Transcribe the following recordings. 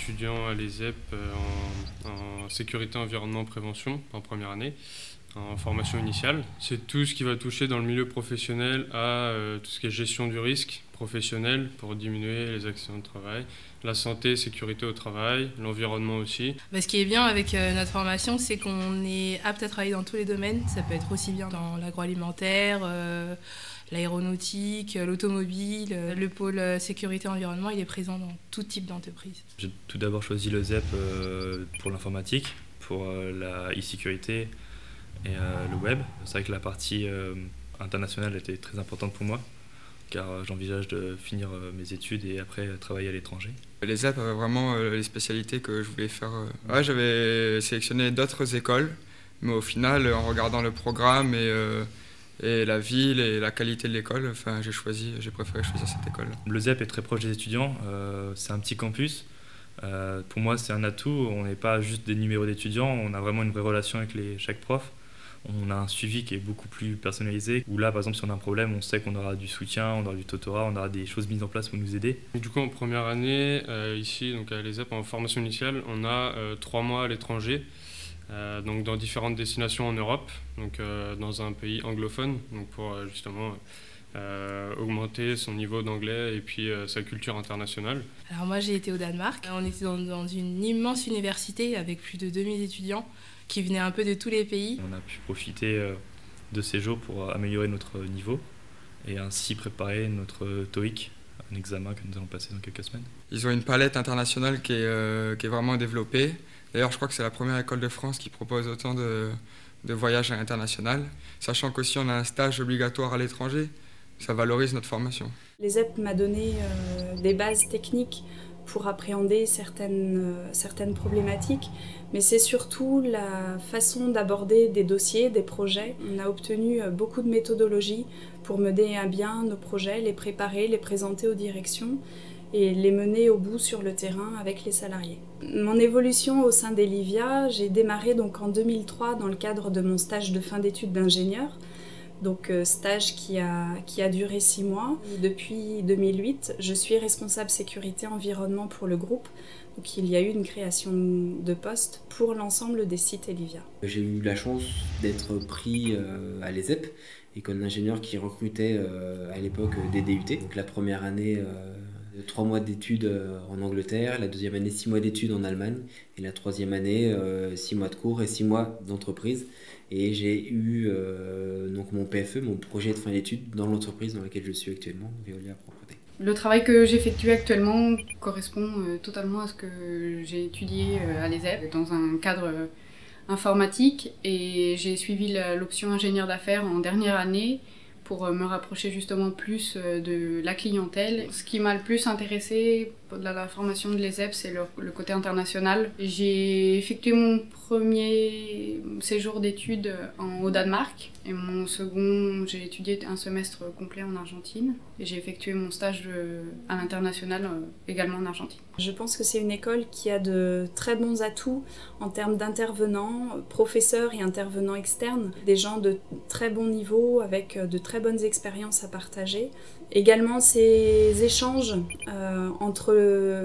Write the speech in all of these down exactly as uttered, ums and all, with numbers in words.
étudiant à l'E S E P en, en sécurité, environnement, prévention en première année, en formation initiale. C'est tout ce qui va toucher dans le milieu professionnel à euh, tout ce qui est gestion du risque professionnel pour diminuer les accidents de travail, la santé, sécurité au travail, l'environnement aussi. Bah, ce qui est bien avec euh, notre formation, c'est qu'on est apte à travailler dans tous les domaines. Ça peut être aussi bien dans l'agroalimentaire, euh, l'aéronautique, l'automobile, euh, le pôle euh, sécurité environnement, il est présent dans tout type d'entreprise. J'ai tout d'abord choisi le Z E P euh, pour l'informatique, pour euh, la e-sécurité et euh, le web. C'est vrai que la partie euh, internationale était très importante pour moi, car euh, j'envisage de finir euh, mes études et après euh, travailler à l'étranger. Les Z E P avaient vraiment euh, les spécialités que je voulais faire. Euh... Ouais, j'avais sélectionné d'autres écoles, mais au final, en regardant le programme et, euh, et la ville et la qualité de l'école, enfin, j'ai choisi, j'ai préféré choisir cette école. Le Z E P est très proche des étudiants, euh, c'est un petit campus. Euh, pour moi, c'est un atout. On n'est pas juste des numéros d'étudiants, on a vraiment une vraie relation avec les, chaque prof. On a un suivi qui est beaucoup plus personnalisé, où là, par exemple, si on a un problème, on sait qu'on aura du soutien, on aura du tutorat, on aura des choses mises en place pour nous aider. Et du coup, en première année, euh, ici, donc à l'E S E P, en formation initiale, on a euh, trois mois à l'étranger, euh, donc dans différentes destinations en Europe, donc euh, dans un pays anglophone, donc pour euh, justement euh, augmenter son niveau d'anglais et puis euh, sa culture internationale. Alors moi, j'ai été au Danemark. On était dans, dans une immense université avec plus de deux mille étudiants qui venaient un peu de tous les pays. On a pu profiter de ces jours pour améliorer notre niveau et ainsi préparer notre TOEIC, un examen que nous allons passer dans quelques semaines. Ils ont une palette internationale qui est, euh, qui est vraiment développée. D'ailleurs, je crois que c'est la première école de France qui propose autant de, de voyages à l'international, sachant qu'aussi on a un stage obligatoire à l'étranger. Ça valorise notre formation. L'E S E P m'a donné euh, des bases techniques pour appréhender certaines, euh, certaines problématiques, mais c'est surtout la façon d'aborder des dossiers, des projets. On a obtenu euh, beaucoup de méthodologies pour mener à bien nos projets, les préparer, les présenter aux directions et les mener au bout sur le terrain avec les salariés. Mon évolution au sein d'Elivia, j'ai démarré donc en deux mille trois dans le cadre de mon stage de fin d'études d'ingénieur. Donc euh, stage qui a, qui a duré six mois. Depuis deux mille huit, je suis responsable sécurité environnement pour le groupe. Donc il y a eu une création de poste pour l'ensemble des sites Elivia. J'ai eu la chance d'être pris euh, à l'E S E P, école d'ingénieur qui recrutait euh, à l'époque des D U T. Donc la première année, euh, trois mois d'études euh, en Angleterre, la deuxième année, six mois d'études en Allemagne, et la troisième année, euh, six mois de cours et six mois d'entreprise. Et j'ai eu euh, donc mon P F E, mon projet de fin d'études, dans l'entreprise dans laquelle je suis actuellement, Veolia Propreté. Le travail que j'effectue actuellement correspond euh, totalement à ce que j'ai étudié euh, à l'E S E P, dans un cadre euh, informatique, et j'ai suivi l'option ingénieur d'affaires en dernière année pour me rapprocher justement plus de la clientèle. Ce qui m'a le plus intéressé dans la formation de l'E S E P, c'est le, le côté international. J'ai effectué mon premier séjour d'études au Danemark et mon second, j'ai étudié un semestre complet en Argentine et j'ai effectué mon stage de, à l'international également en Argentine. Je pense que c'est une école qui a de très bons atouts en termes d'intervenants, professeurs et intervenants externes, des gens de très bon niveau avec de très bonnes expériences à partager. Également ces échanges euh, entre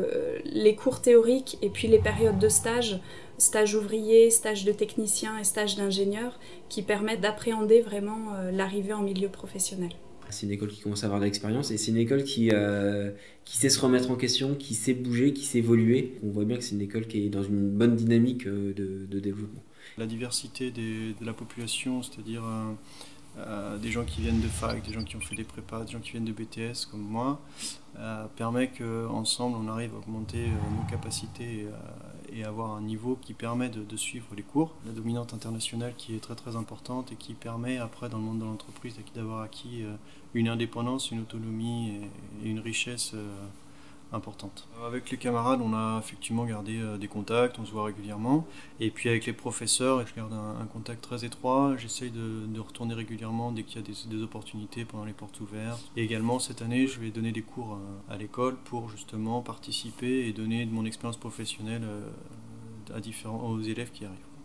les cours théoriques et puis les périodes de stage, stage ouvrier, stage de technicien et stage d'ingénieur, qui permettent d'appréhender vraiment euh, l'arrivée en milieu professionnel. C'est une école qui commence à avoir de l'expérience et c'est une école qui, euh, qui sait se remettre en question, qui sait bouger, qui sait évoluer. On voit bien que c'est une école qui est dans une bonne dynamique de, de développement. La diversité des, de la population, c'est-à-dire euh, euh, des gens qui viennent de fac, des gens qui ont fait des prépas, des gens qui viennent de B T S comme moi, euh, permet qu'ensemble on arrive à augmenter euh, nos capacités et, euh, et avoir un niveau qui permet de, de suivre les cours. La dominante internationale qui est très très importante et qui permet après dans le monde de l'entreprise d'avoir acquis euh, une indépendance, une autonomie et, et une richesse euh, importante. Avec les camarades, on a effectivement gardé euh, des contacts, on se voit régulièrement. Et puis avec les professeurs, je garde un, un contact très étroit. J'essaye de, de retourner régulièrement dès qu'il y a des, des opportunités pendant les portes ouvertes. Et également, cette année, je vais donner des cours à, à l'école pour justement participer et donner de mon expérience professionnelle euh, à différents, aux élèves qui arrivent.